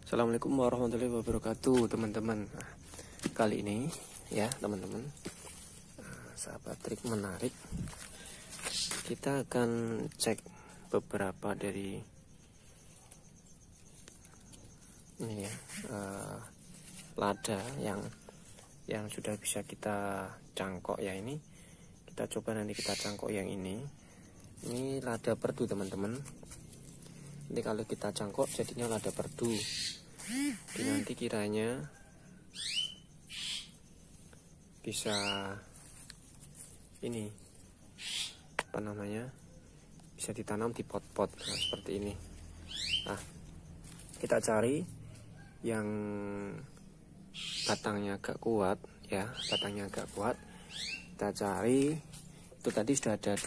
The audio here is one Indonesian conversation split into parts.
Assalamualaikum warahmatullahi wabarakatuh, teman-teman. Kali ini ya teman-teman, sahabat trik menarik, kita akan cek beberapa dari ini ya, lada yang sudah bisa kita cangkok ya. Ini kita coba, nanti kita cangkok yang ini lada perdu teman-teman. Nanti kalau kita cangkok jadinya lada perdu. Jadi nanti kiranya bisa ini apa namanya, bisa ditanam di pot-pot seperti ini. Nah, kita cari yang batangnya agak kuat ya, batangnya agak kuat. Kita cari, itu tadi sudah ada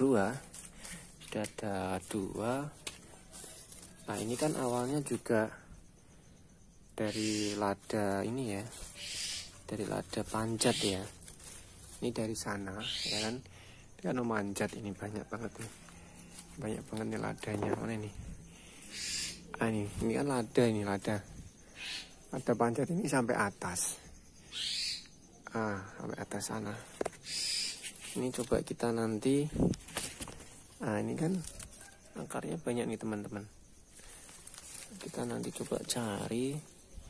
dua. Nah, ini kan awalnya juga dari lada ini ya, dari lada panjat ya. Ini dari sana ya kan, dia kan memanjat, ini banyak banget nih, banyak banget nih ladanya. Mana ini? Ini kan lada, ini lada panjat ini sampai atas, sampai atas sana. Ini coba kita nanti, ini kan akarnya banyak nih teman-teman. Kita nanti coba cari,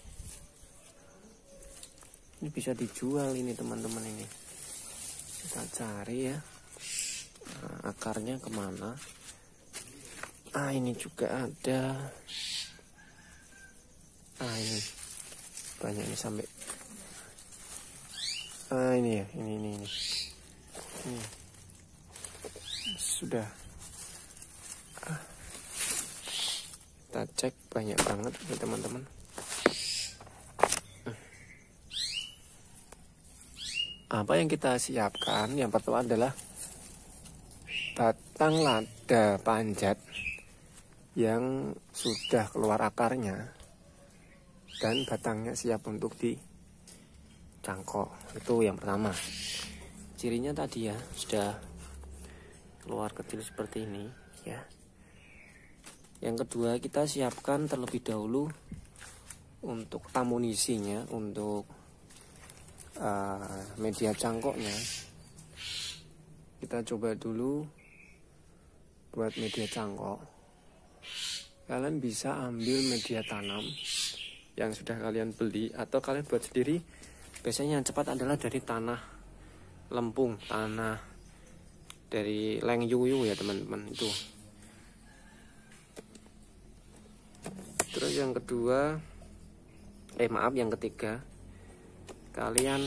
ini bisa dijual ini teman-teman. Ini kita cari ya, akarnya kemana. Ini juga ada, ini banyak nih sampai ini ya, ini sudah kita cek, banyak banget nih teman-teman. Apa yang kita siapkan yang pertama adalah batang lada panjat yang sudah keluar akarnya dan batangnya siap untuk dicangkok. Itu yang pertama. Cirinya tadi ya, sudah keluar kecil seperti ini ya. Yang kedua, kita siapkan terlebih dahulu untuk amunisinya, untuk media cangkoknya. Kita coba dulu buat media cangkok. Kalian bisa ambil media tanam yang sudah kalian beli atau kalian buat sendiri. Biasanya yang cepat adalah dari tanah lempung, tanah dari leng yuyu ya teman-teman itu. Terus yang kedua, yang ketiga, kalian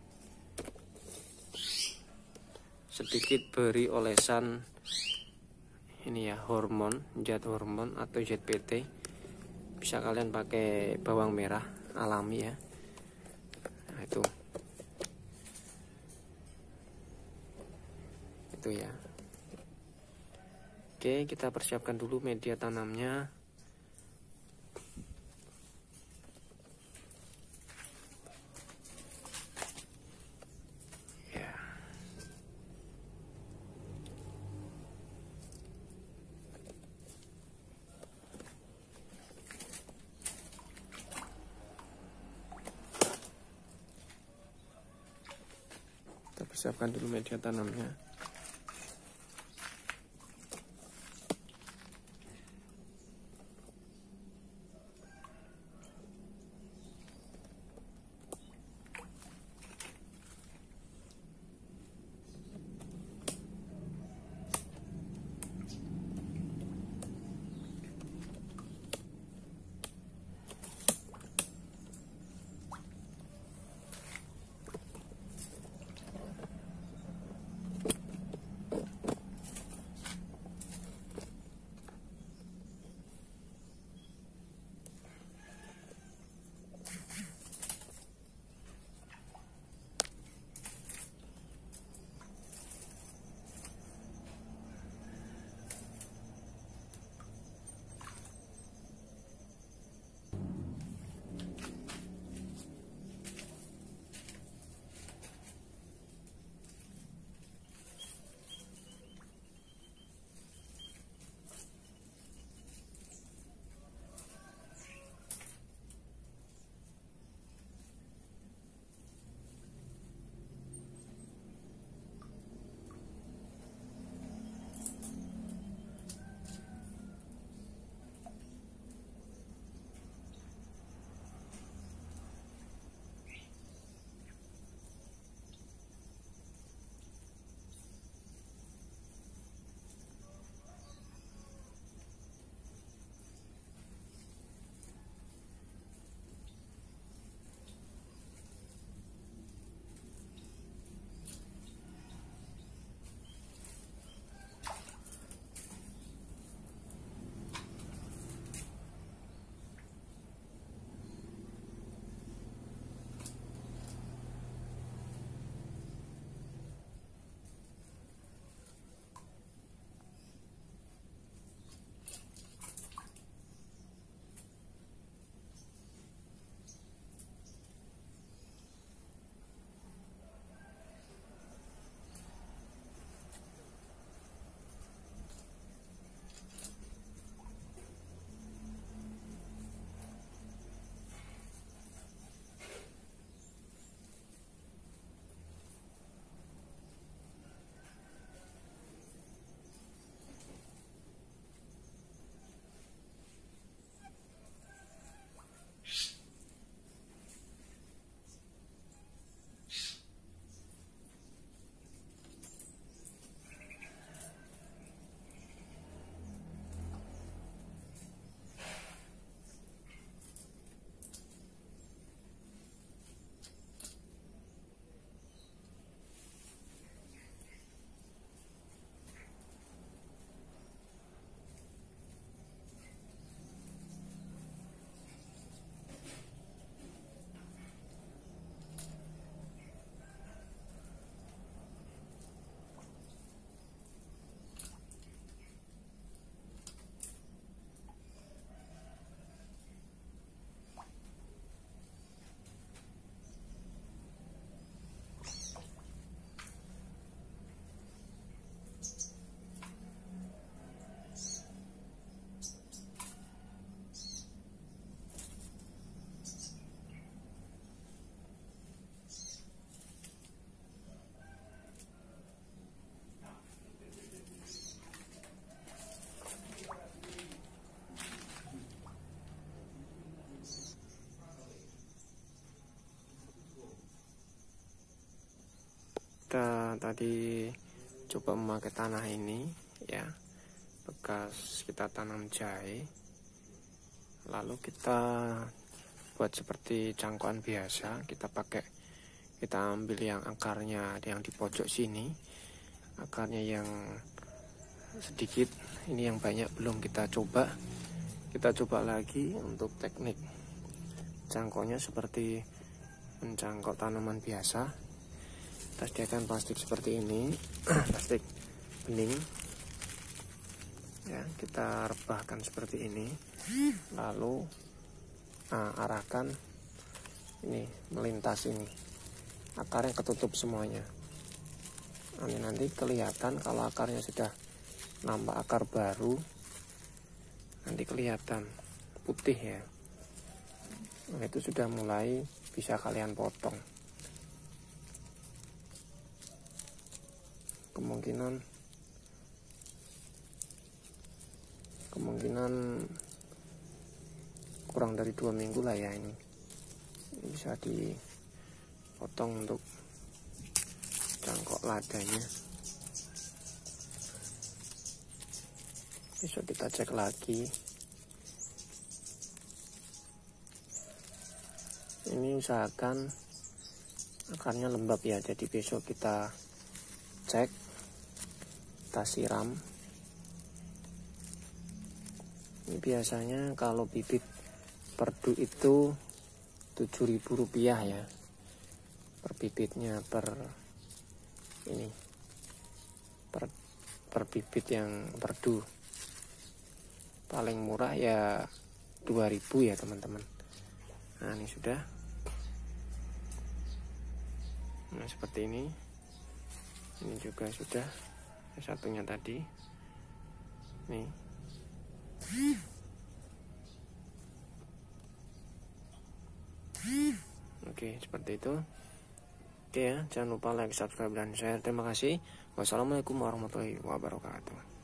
sedikit beri olesan ini ya, zat hormon atau ZPT. Bisa kalian pakai bawang merah alami ya. Nah, itu ya. Oke, kita persiapkan dulu media tanamnya. Kita persiapkan dulu media tanamnya. kita tadi coba memakai tanah ini ya, bekas kita tanam jahe, lalu kita buat seperti cangkokan biasa. Kita ambil yang akarnya yang di pojok sini, akarnya yang sedikit, ini yang banyak belum kita coba. Kita coba lagi untuk teknik cangkoknya seperti mencangkok tanaman biasa. Kita sediakan plastik seperti ini, plastik bening ya, kita rebahkan seperti ini, lalu arahkan ini melintas ini, akarnya ketutup semuanya. Ini nanti kelihatan kalau akarnya sudah nampak akar baru, nanti kelihatan putih ya. Nah, itu sudah mulai bisa kalian potong. Kemungkinan kurang dari 2 minggu lah ya, ini bisa dipotong untuk cangkok ladanya. Besok kita cek lagi. Ini usahakan akarnya lembab ya, jadi besok kita cek, kita siram. Ini biasanya kalau bibit perdu itu Rp7.000 ya per bibitnya, per bibit yang perdu. Paling murah ya 2.000 ya teman-teman. Nah, ini sudah. Nah, seperti ini. Ini juga sudah. Satunya tadi. Nih. Oke, seperti itu. Oke ya, jangan lupa like, subscribe, dan share. Terima kasih. Wassalamualaikum warahmatullahi wabarakatuh.